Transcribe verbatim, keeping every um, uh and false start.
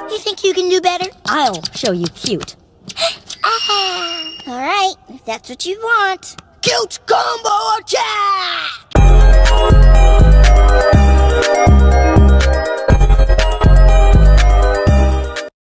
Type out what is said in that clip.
You think you can do better? I'll show you cute. Ah, all right, if that's what you want. Cute combo attack!